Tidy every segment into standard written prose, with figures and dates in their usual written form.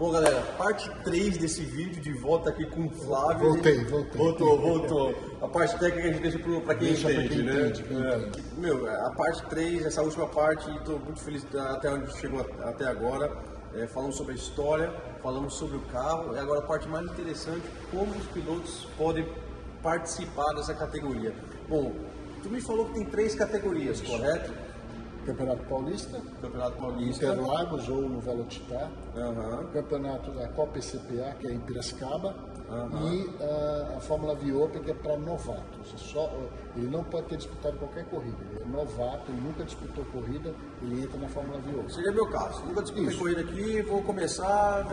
Bom, galera, parte 3 desse vídeo, de volta aqui com o Flávio. Voltei. Voltou. A parte técnica a gente deixa para quem entende, né? Entende. Meu, a parte 3, essa última parte, estou muito feliz até onde chegou até agora. Falamos sobre a história, falamos sobre o carro, e agora a parte mais interessante, como os pilotos podem participar dessa categoria. Bom, tu me falou que tem 3 categorias, correto? Campeonato Paulista, Interlagos ou no Velocitar, Campeonato da Copa ECPA, que é em Piracicaba, e a Fórmula V Open, que é para novatos. Ele não pode ter disputado qualquer corrida, ele é novato, ele nunca disputou corrida, ele entra na Fórmula V Open. Seria meu caso, nunca disputei corrida aqui, vou começar...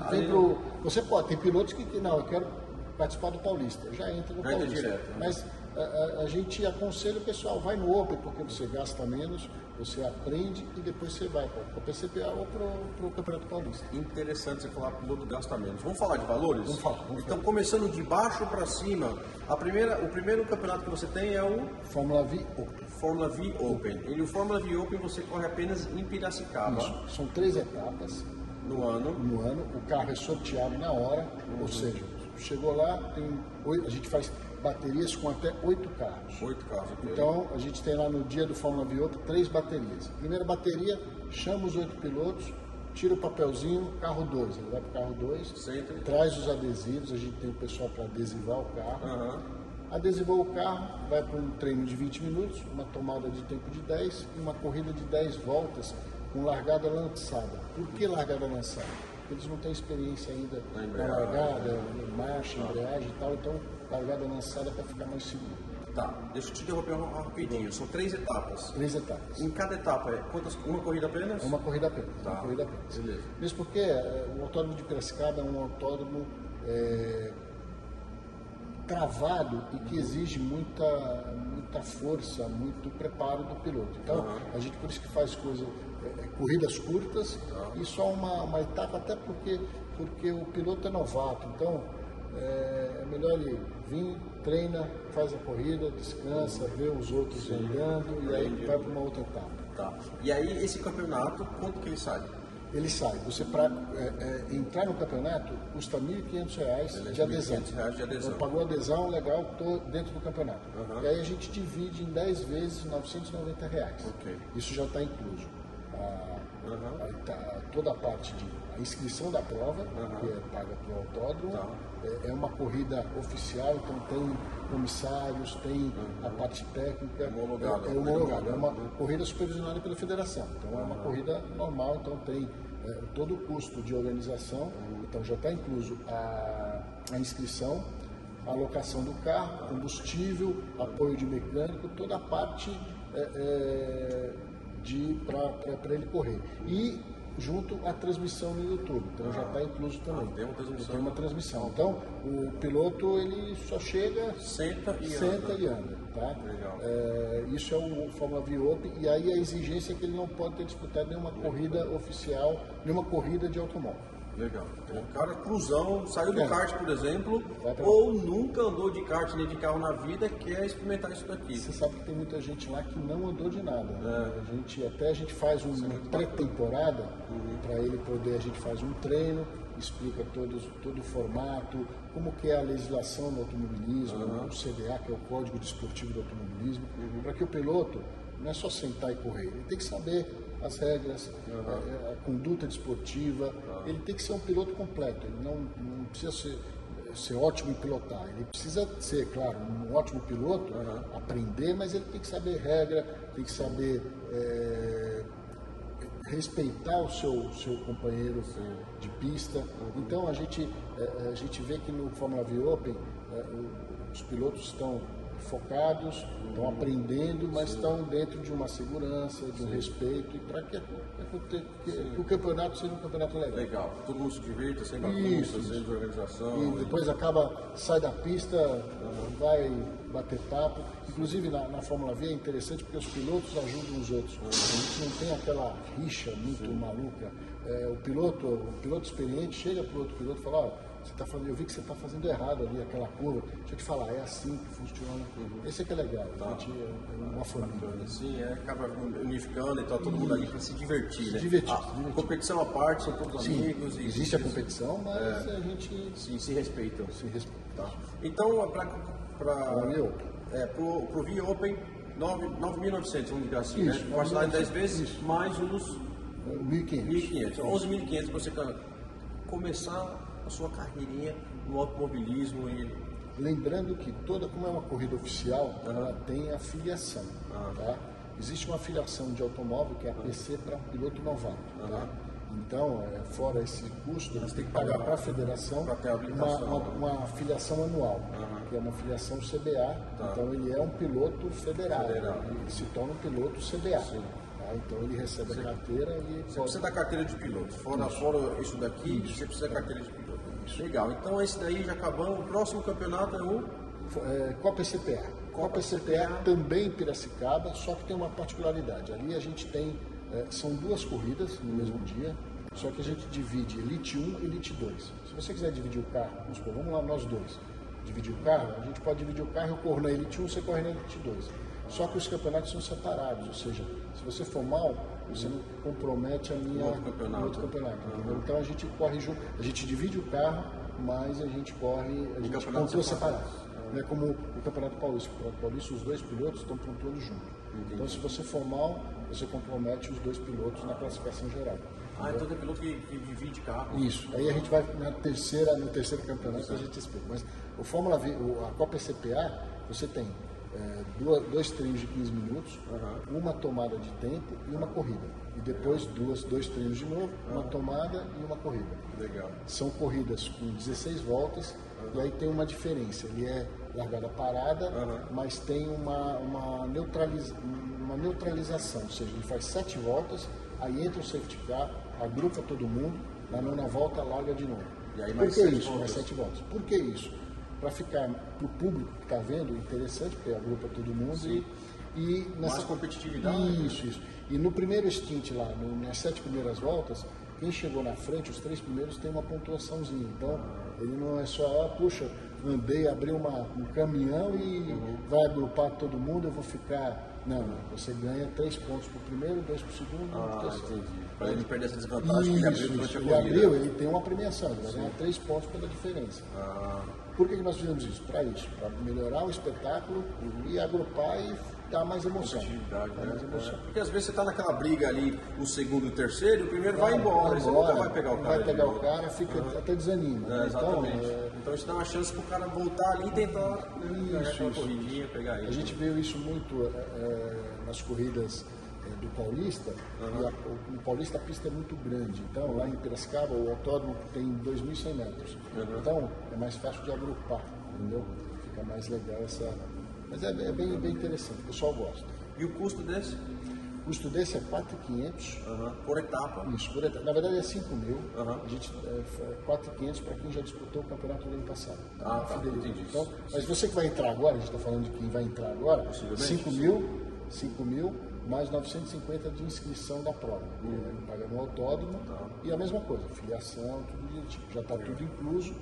Você pode, tem pilotos que não, eu quero participar do Paulista, já entra no Paulista. Direto, né? Mas a gente aconselha o pessoal, vai no Open, porque você gasta menos, você aprende e depois você vai para o PCPA ou para o Campeonato Paulista. Interessante você falar que o piloto gasta menos. Vamos falar de valores? Vamos falar. Então, começando de baixo para cima, o primeiro campeonato que você tem é o Fórmula V Open. Fórmula V Open. E o Fórmula V Open você corre apenas em Piracicaba. Isso. São 3 etapas no ano. O carro é sorteado na hora, ou seja, chegou lá, a gente faz baterias com até 8 carros. 8 carros, ok. Então, a gente tem lá no dia do Fórmula V Open 3 baterias. Primeira bateria, chama os 8 pilotos, tira o papelzinho, carro 2. Ele vai para o carro 2, traz os adesivos, a gente tem o pessoal para adesivar o carro. Adesivou o carro, vai para um treino de 20 minutos, uma tomada de tempo de 10 e uma corrida de 10 voltas com largada lançada. Por que largada lançada? Eles não têm experiência ainda na largada, marcha, embreagem e tal, então largada lançada para ficar mais seguro. Tá, deixa eu te interromper rapidinho, são 3 etapas. 3 etapas. Em cada etapa uma corrida apenas? Uma corrida apenas. Tá. Uma corrida apenas. Beleza. Mesmo porque o autódromo de Piracicaba é um autódromo travado e que exige muita força, muito preparo do piloto. Então, a gente por isso que faz corridas curtas e só uma etapa, até porque o piloto é novato. Então, é melhor ele vir, treina, faz a corrida, descansa, vê os outros andando e aí vai para uma outra etapa. Tá. E aí, esse campeonato, quanto que ele sai? Ele sai. Você, para entrar no campeonato, custa R$ 1.500 de adesão. Então, pagou adesão, legal, estou dentro do campeonato. E aí a gente divide em 10 vezes R$ 990. Okay. Isso já está incluso. Toda a parte de inscrição da prova, que é paga para o autódromo, é uma corrida oficial, então tem comissários, tem a parte técnica, é homologado. É uma corrida supervisionada pela federação, então é uma corrida normal, então tem todo o custo de organização, então já está incluso a inscrição, a alocação do carro, combustível, apoio de mecânico, toda a parte para ele correr. E junto à transmissão no YouTube, então já está incluso também. Tem uma transmissão. Então o piloto ele só chega, senta e anda, tá? Isso é o Fórmula V Open, e aí a exigência é que ele não pode ter disputado nenhuma corrida oficial, nenhuma corrida de automóvel. Legal. O cara cruzão, saiu do kart, por exemplo, ou nunca andou de kart nem de carro na vida, quer experimentar isso daqui. Você sabe que tem muita gente lá que não andou de nada. A gente faz uma pré-temporada para ele poder, a gente faz um treino, explica todo o formato, como que é a legislação do automobilismo, o CDA, que é o Código Desportivo do Automobilismo, para que o piloto não é só sentar e correr, ele tem que saber as regras, a conduta desportiva, ele tem que ser um piloto completo, ele não precisa ser ótimo em pilotar, ele precisa ser, claro, um ótimo piloto, aprender, mas ele tem que saber regra, tem que saber respeitar o seu companheiro de pista. Então a gente vê que no Fórmula V Open os pilotos estão focados, estão aprendendo, mas estão dentro de uma segurança, de um respeito, e para que o campeonato seja um campeonato legal. Legal, todo mundo se divirta, sem bagunça, sem desorganização. E depois sai da pista, vai bater papo. Inclusive na Fórmula V é interessante porque os pilotos ajudam os outros. A gente não tem aquela rixa muito maluca. O piloto experiente chega para o outro piloto e fala, ó, você tá fazendo, eu vi que você está fazendo errado ali aquela curva. Deixa eu te falar, é assim que funciona. Esse é que é legal, a gente é uma família. Sim, acaba unificando e tal, todo mundo ali para se divertir, né? Divertir. Competição à parte, são todos amigos. Existe a competição, mas a gente se respeitam. Tá. Então, pro V Open, 9.900, vamos dizer assim, isso, né? Parcelar em 10 vezes, mais uns 1.500. 11.500 para você começar a sua carreirinha no automobilismo. Lembrando que como é uma corrida oficial, ela tem afiliação. Tá? Existe uma afiliação de automóvel que é a PC para piloto novato. Tá? Então, fora esse custo, você tem que pagar para a federação uma afiliação anual, que é uma afiliação CBA. Então, ele é um piloto federado, ele se torna um piloto CBA. Tá? Então, ele recebe a carteira e... Você precisa da carteira de piloto. Fora isso daqui, você precisa da carteira de piloto. Legal. Então, esse daí já acabamos. O próximo campeonato é o... Copa CPA. Copa CPA também em Piracicaba, só que tem uma particularidade. Ali a gente tem... são 2 corridas no mesmo dia, só que a gente divide Elite 1 e Elite 2. Se você quiser dividir o carro, vamos lá nós dois, dividir o carro, a gente pode dividir o carro, eu corro na Elite 1, você corre na Elite 2. Só que os campeonatos são separados, ou seja, se você for mal, você não compromete outro campeonato. Então a gente corre junto, a gente divide o carro, mas a gente pontua separado. Não é como o Campeonato Paulista. O Campeonato Paulista, os 2 pilotos estão pontuando junto. Então, se você for mal, você compromete os 2 pilotos na classificação geral. Então tem piloto que divide carro. Isso. Aí a gente vai no terceiro campeonato, a gente explica. Mas o Fórmula V, a Copa CPA, você tem 2 treinos de 15 minutos, uma tomada de tempo e uma corrida. E depois 2 treinos de novo, uma tomada e uma corrida. Legal. São corridas com 16 voltas, e aí tem uma diferença. Ele é largada parada, mas tem uma neutralização, ou seja, ele faz 7 voltas, aí entra o safety car, agrupa todo mundo, na 9ª volta larga de novo. E aí mais 7 voltas. Mais 7 voltas. Por que isso? Para ficar para o público que está vendo interessante, porque agrupa todo mundo e mais competitividade. Isso. E no primeiro stint lá, nas 7 primeiras voltas, quem chegou na frente, os 3 primeiros, tem uma pontuaçãozinha. Então, ele não é só, puxa, andei, abri um caminhão e vai agrupar todo mundo, eu vou ficar... Não, você ganha 3 pontos para o primeiro, 2 para o segundo, entendi. Para ele perder essa desvantagem, ele abriu durante a corrida. Ele tem uma premiação, ele vai ganhar 3 pontos pela diferença. Por que nós fizemos isso? Para melhorar o espetáculo e agrupar e dar mais emoção. Porque às vezes você está naquela briga ali, o segundo e o terceiro, o primeiro vai embora, você nunca vai pegar o cara. Vai pegar o cara, fica até desanima. Exatamente. Então isso dá uma chance para o cara voltar ali e tentar ganhar aquela corridinha, pegar ele. A gente viu isso muito nas corridas do Paulista, e o Paulista a pista é muito grande, então lá em Piracicaba o autódromo tem 2.100 metros, então é mais fácil de agrupar, entendeu? Fica mais legal essa... Mas é bem interessante, o pessoal gosta. E o custo desse? O custo desse é 4.500 por etapa. Isso, por etapa. Na verdade é 5.000. A gente 4.500 para quem já disputou o campeonato do ano passado. Entendi. Então, mas você que vai entrar agora, a gente está falando de quem vai entrar agora, 5.000 mais 950 de inscrição da prova. Paga no autódromo e a mesma coisa, filiação, tudo direitinho. Já está tudo incluso.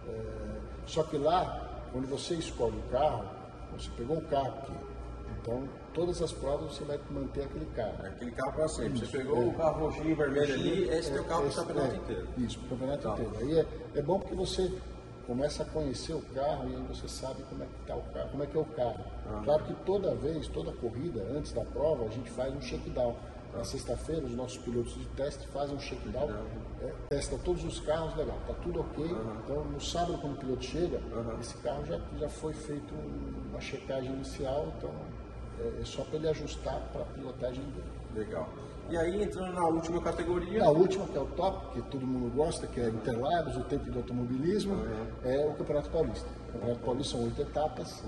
Só que lá, quando você escolhe o carro, você pegou um carro aqui. Então, todas as provas você vai manter aquele carro. Aquele carro para sempre. Você pegou o carro roxinho e vermelho ali, esse é o carro do campeonato inteiro. Isso, o campeonato inteiro. Aí é bom porque você começa a conhecer o carro e aí você sabe como é que está o carro, como é que é o carro. Claro que toda corrida, antes da prova, a gente faz um shakedown. Na sexta-feira, os nossos pilotos de teste fazem um shakedown, testa todos os carros, legal, está tudo ok. Então, no sábado, quando o piloto chega, esse carro já foi feito uma checagem inicial, então é só para ele ajustar para a pilotagem dele. Legal. E aí, entrando na última categoria... Na última, que é o top, que todo mundo gosta, que é Interlagos, o tempo de automobilismo, é o Campeonato Paulista. O Campeonato Paulista são 8 etapas,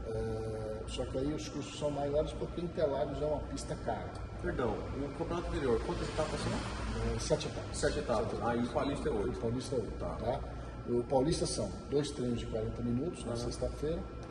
só que aí os custos são maiores porque Interlagos é uma pista cara. Perdão, no campeonato anterior, quantas etapas são? 7 etapas. 7 etapas. Aí o Paulista é 8. O Paulista é 8, tá? O Paulista são 2 treinos de 40 minutos na sexta-feira,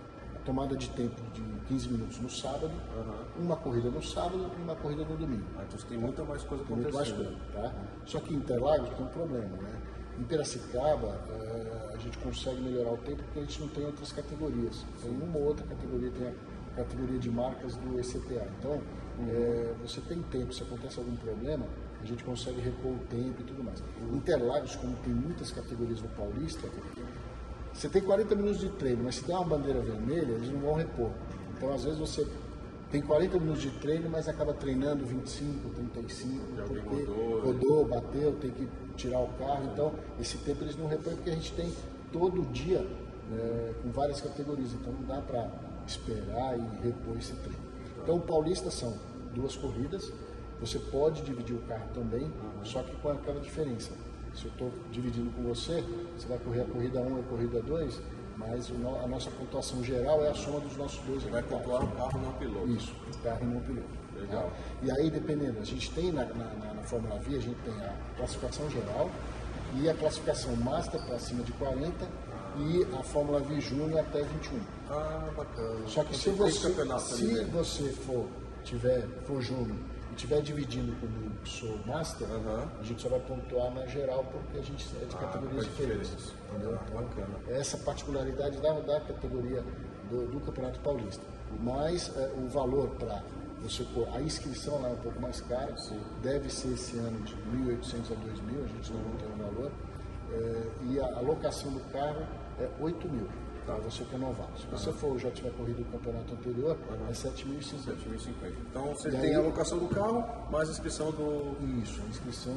tomada de tempo de 15 minutos no sábado, uma corrida no sábado e uma corrida no domingo. Então você tem muita mais coisa acontecendo. Muito mais coisa, tá? Só que em Interlagos tem um problema, né? Em Piracicaba, a gente consegue melhorar o tempo porque a gente não tem outras categorias. Tem uma ou outra categoria, tem a categoria de marcas do ECTA. Então, você tem tempo, se acontece algum problema, a gente consegue repor o tempo e tudo mais. Interlagos, como tem muitas categorias no Paulista, você tem 40 minutos de treino, mas se der uma bandeira vermelha, eles não vão repor. Então, às vezes, você tem 40 minutos de treino, mas acaba treinando 25, 35, porque rodou, bateu, tem que tirar o carro. Então, esse tempo eles não repõem porque a gente tem todo dia com várias categorias. Então, não dá para esperar e repor esse treino. Então, o Paulista são 2 corridas. Você pode dividir o carro também, só que com aquela diferença. Se eu estou dividindo com você, você vai correr a corrida 1 e a corrida 2, mas a nossa pontuação geral é a soma dos nossos 2 equipamentos. Vai pontuar o carro e não o piloto. Isso, o carro e não o piloto. Legal. Tá? E aí, dependendo, a gente tem na Fórmula V, a gente tem a classificação geral e a classificação Master para cima de 40 e a Fórmula V Júnior até 21. Bacana. Só que se você for Júnior e estiver dividindo comigo que sou Master, a gente só vai pontuar na geral porque a gente é de categorias diferentes. Entendeu? Bacana. Essa particularidade da categoria do Campeonato Paulista. Mas o valor para você pôr, a inscrição lá é um pouco mais cara, deve ser esse ano de 1.800 a 2.000, a gente não tem um valor, e a locação do carro é 8.000. Para você que é novato. Se você já tiver corrido o campeonato anterior, é 7.050. Então você tem a locação do carro, mais a inscrição do. Isso, a inscrição.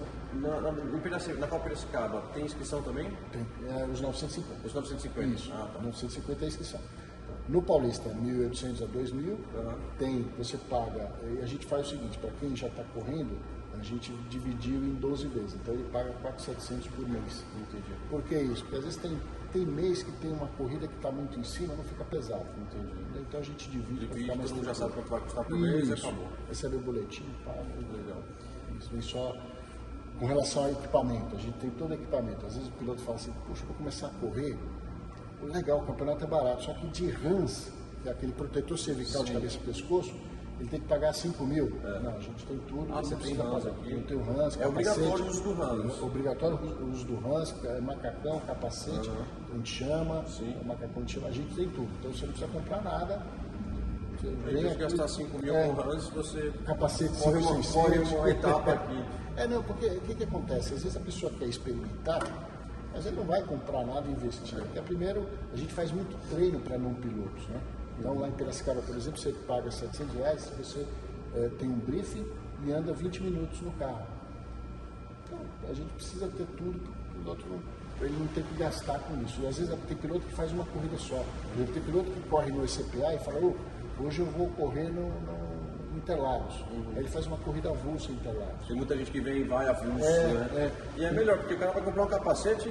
Na Copa Piracicaba, tem inscrição também? Tem. Os 950. Os 950? Isso. 950 é a inscrição. No Paulista, 1.800 a 2.000. Você paga. A gente faz o seguinte: para quem já está correndo, a gente dividiu em 12 vezes. Então ele paga 4.700 por mês. Entendi. Por que isso? Porque às vezes tem mês que tem uma corrida que está muito em cima, não fica pesado. Entendi. Então a gente divide para ficar mais todo mundo já sabe quanto vai custar por mês e acabou. Recebe o boletim, paga. Legal. Isso vem só com relação ao equipamento. A gente tem todo o equipamento. Às vezes o piloto fala assim, puxa, vou começar a correr. Legal, o campeonato é barato. Só que de Hans, que é aquele protetor cervical de cabeça e pescoço, ele tem que pagar 5.000. Não, a gente tem tudo. Você tem Hans aqui? Eu tenho Hans, é obrigatório o uso do Hans. Obrigatório o uso do Hans, macacão, capacete, anti-chama, macacão anti-chama, a gente tem tudo. Então você não precisa comprar nada. Você vem aqui, gastar 5.000 com Hans, você capacete corre uma etapa aqui. Não, porque o que acontece? Às vezes a pessoa quer experimentar, mas ele não vai comprar nada e investir. Porque primeiro, a gente faz muito treino para não pilotos, né? Então, lá em Piracicaba, por exemplo, você paga R$700 se você tem um briefing e anda 20 minutos no carro. Então, a gente precisa ter tudo para o piloto ele não ter que gastar com isso. E às vezes tem piloto que faz uma corrida só. Tem piloto que corre no ECPA e fala, hoje eu vou correr no Interlagos. Aí ele faz uma corrida avulsa em Interlagos. Tem muita gente que vem e vai avulso, né? E é melhor, porque o cara vai comprar um capacete,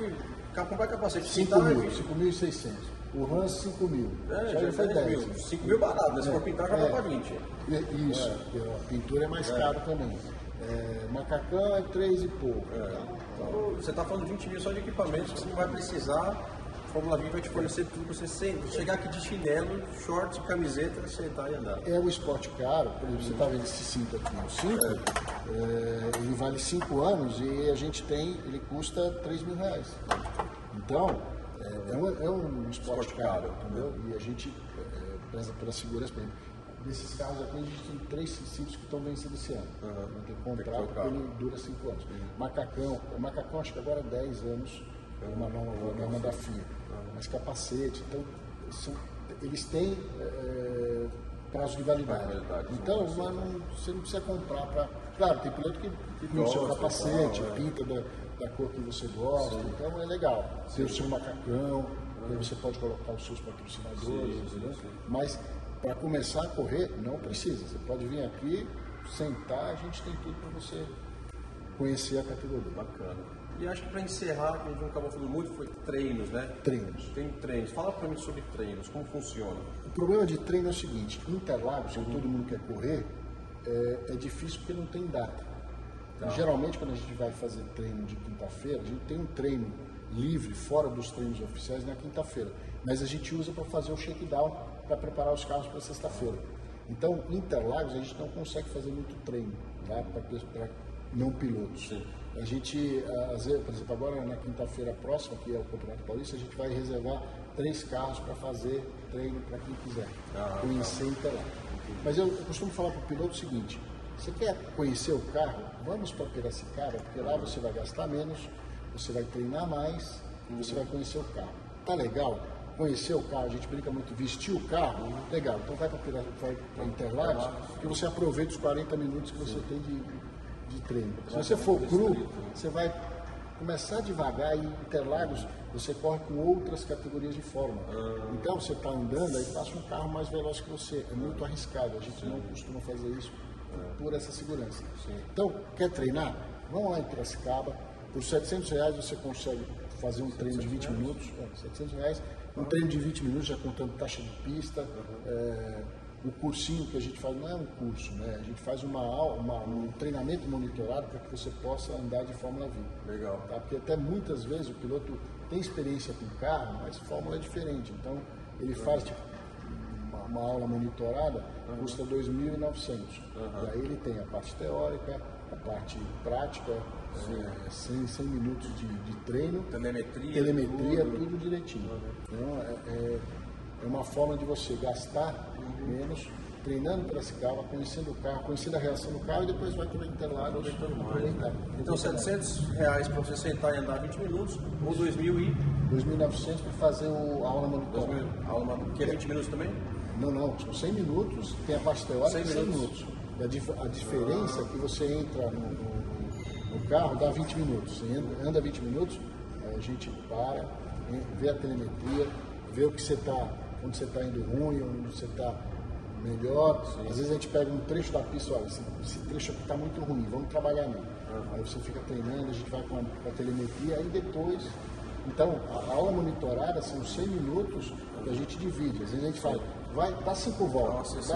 5.600. O Hans, 5.000. Já foi 10. 5.000 barato, né? Se for pintar, já vai para 20. Isso, a pintura é mais caro também. Macacão é 3 e pouco. Então, você está falando de 20.000 só de equipamentos que você não vai precisar. A Fórmula V vai te fornecer tudo para você chegar aqui de chinelo, shorts, camiseta, sentar e andar. É o esporte caro, por exemplo, você está vendo esse cinto aqui. O cinto, ele vale 5 anos e a gente ele custa R$3.000. Então, é um esporte caro, entendeu? E a gente preza pela segurança mesmo. Nesses carros aqui, a gente tem 3 cintos que estão vencidos esse ano. Não tem que comprar porque ele dura 5 anos. Macacão acho que agora é 10 anos, uma norma da FIA. Mas capacete, então, eles têm prazo de validade. Então, você não precisa comprar para... Claro, tem piloto que pinta o seu capacete, pinta da cor que você gosta, então é legal. Tem o seu macacão, aí você pode colocar os seus patrocinadores, mas para começar a correr, não precisa. Você pode vir aqui, sentar, a gente tem tudo para você conhecer a categoria. Bacana. E acho que para encerrar, que a gente não acabou falando muito, foi treinos, né? Treinos. Tem treinos. Fala para mim sobre treinos, como funciona. O problema de treino é o seguinte, Interlagos, que todo mundo quer correr, é difícil porque não tem data. Geralmente, quando a gente vai fazer treino de quinta-feira, a gente tem um treino livre, fora dos treinos oficiais, na quinta-feira. Mas a gente usa para fazer o shakedown para preparar os carros para sexta-feira. Então, em Interlagos, a gente não consegue fazer muito treino, tá? Para não pilotos. Sim. A gente, por exemplo, agora na quinta-feira próxima, que é o Campeonato Paulista, a gente vai reservar 3 carros para fazer treino para quem quiser conhecer Interlagos. Mas eu costumo falar para o piloto o seguinte: você quer conhecer o carro? Vamos para Piracicaba, porque lá você vai gastar menos, você vai treinar mais, você vai conhecer o carro. Tá legal? Conhecer o carro, a gente brinca muito, vestir o carro, legal. Então vai para Interlagos, que você aproveita os 40 minutos que você tem de treino. Se você for cru, você vai começar devagar, e Interlagos você corre com outras categorias de forma. Então você está andando, aí passa um carro mais veloz que você. É muito arriscado, a gente não costuma fazer isso por essa segurança. Então, quer treinar? Vamos lá em Piracicaba. Por R$700 você consegue fazer um treino de 20 minutos. R$700, um treino de 20 minutos, já contando taxa de pista. O cursinho que a gente faz não é um curso, né? A gente faz um treinamento monitorado para que você possa andar de Fórmula V. Legal. Tá? Porque até muitas vezes o piloto tem experiência com carro, mas Fórmula é diferente. Então ele faz tipo, uma aula monitorada, custa R$2.900. E aí ele tem a parte teórica, a parte prática, 100 minutos de treino, telemetria, tudo direitinho. Então é uma forma de você gastar menos, treinando para esse carro, conhecendo o carro, conhecendo a reação do carro, e depois vai para o Interlagos aproveitar. Então R$700 para você sentar e andar 20 minutos, ou 2.900 para fazer a aula monitorada. Que é 20 minutos também? Não, são 100 minutos, tem a parte teórica de 100 minutos. E a diferença é que você entra no carro, dá 20 minutos. Você anda 20 minutos, aí a gente para, vê a telemetria, vê o que você está, onde você está indo ruim, onde você está melhor. Às vezes a gente pega um trecho da pista, olha, esse trecho aqui está muito ruim, vamos trabalhar nele. Aí você fica treinando, a gente vai com a telemetria, aí depois... Então, a aula monitorada são 100 minutos que a gente divide. Às vezes a gente fala, dá 5 voltas,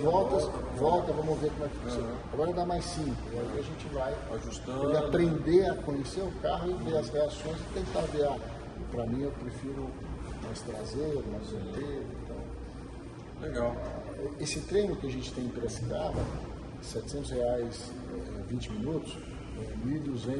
volta, vamos ver como é que funciona. Agora dá mais 5, aí a gente vai ajustando, e aprender a conhecer o carro e ver as reações e tentar ver. Para mim, eu prefiro mais traseiro, mais dianteiro. Então, legal. Esse treino que a gente tem em Piracicaba, R$700, 20 minutos, 1.200,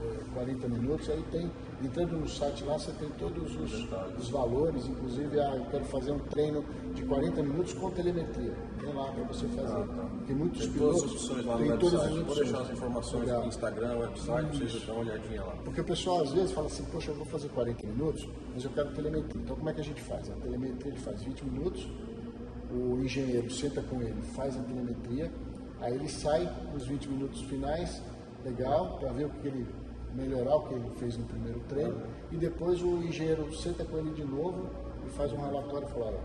40 minutos, aí tem, entrando no site lá, você tem todos os valores, inclusive, eu quero fazer um treino de 40 minutos com telemetria, tem lá para você fazer. Tem muitos pilotos, todas as opções lá no tem website. todas as opções. Vou deixar as informações no Instagram, website, para vocês darem uma olhadinha lá. Porque o pessoal às vezes fala assim, poxa, eu vou fazer 40 minutos, mas eu quero telemetria. Então como é que a gente faz? A telemetria ele faz 20 minutos, o engenheiro senta com ele, faz a telemetria, aí ele sai nos 20 minutos finais, legal, para ver o que ele melhorar, o que ele fez no primeiro treino, e depois o engenheiro senta com ele de novo e faz um relatório e fala,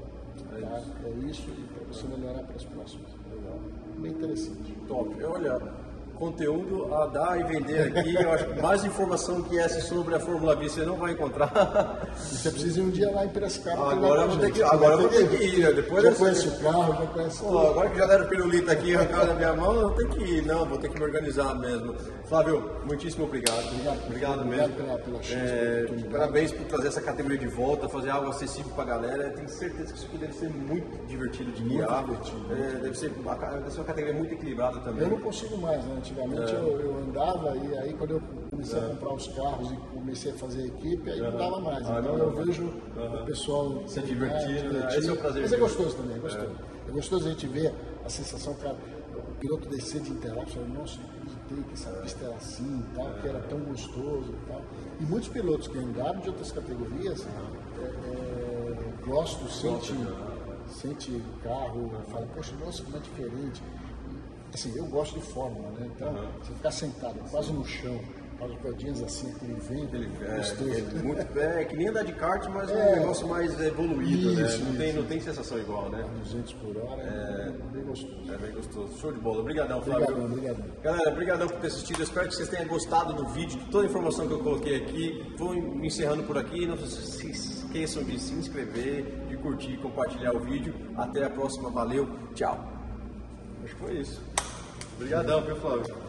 é isso, e para você melhorar para as próximas. Legal. Bem interessante. Top. Olha, conteúdo a dar e vender aqui, eu acho que mais informação que essa sobre a Fórmula V você não vai encontrar. Você precisa ir um dia lá em Piracicaba. Agora eu vou ter que ir, né? Depois já conhece o carro, já conhece tudo. Agora que já deram pirulito aqui, arrancaram na minha mão, eu tenho que ir. Não, vou ter que me organizar mesmo. Flávio, muitíssimo obrigado. Obrigado mesmo. Pela chance, parabéns por trazer essa categoria de volta, fazer algo acessível para a galera. Tenho certeza que isso aqui deve ser muito divertido de guiar. Deve ser uma categoria muito equilibrada também. Eu não consigo mais, né? Antigamente eu andava, e aí quando eu comecei a comprar os carros e comecei a fazer equipe, aí não dava mais. Então eu vejo o pessoal se divertindo, né? Esse é o prazer. Mas é gostoso também, é gostoso. É gostoso a gente ver a sensação, cara, o piloto descer de Interlagos, falando, nossa, eu acreditei que essa pista era assim e tal, que era tão gostoso e tal. E muitos pilotos que andaram de outras categorias gostam, sente o carro, fala, poxa, nossa, como é diferente. Assim, eu gosto de Fórmula, né? Então, você ficar sentado quase no chão, com as rodinhas assim, aquele vento, gostoso. É que nem andar de kart, mas é um negócio mais evoluído, né? Não tem sensação igual, né? 200 por hora, é bem gostoso. É bem gostoso. Show de bola. Obrigadão, Flávio. Obrigado. Galera, obrigadão por ter assistido. Eu espero que vocês tenham gostado do vídeo, de toda a informação que eu coloquei aqui. Vou me encerrando por aqui. Não se esqueçam de se inscrever, de curtir e compartilhar o vídeo. Até a próxima. Valeu. Tchau. Acho que foi isso. Obrigadão, viu, Flávio?